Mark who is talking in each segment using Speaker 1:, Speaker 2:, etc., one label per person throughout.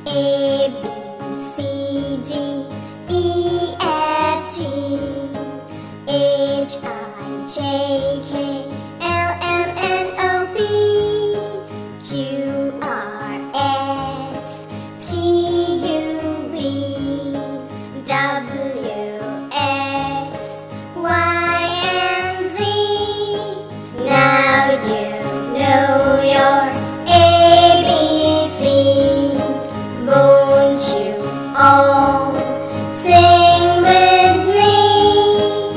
Speaker 1: A, B, C, D, E, F, G, H, I, J, K, L, M, N, O, P, Q, R, S, T, U, V, W, X, Y, and Z. Now you know your ABC. Won't you all sing with me?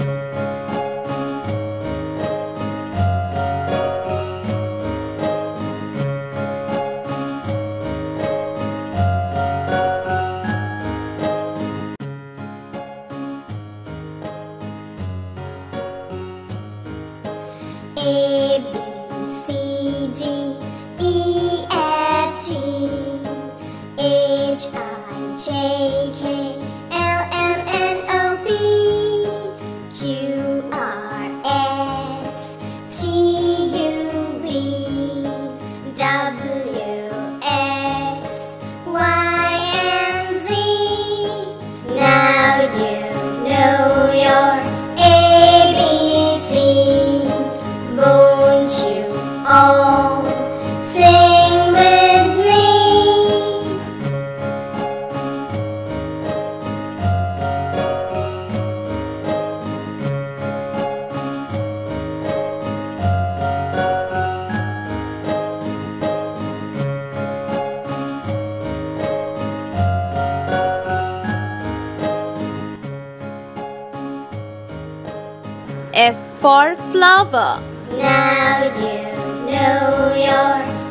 Speaker 1: A, B, C, D, E, F, G, H, I, J, K, L, M, N, O, P, Q, R, S, T, U, V, W, X, Y, and Z. Now you know your ABC. Won't you all sing with me?
Speaker 2: F for flower.
Speaker 1: Now you know your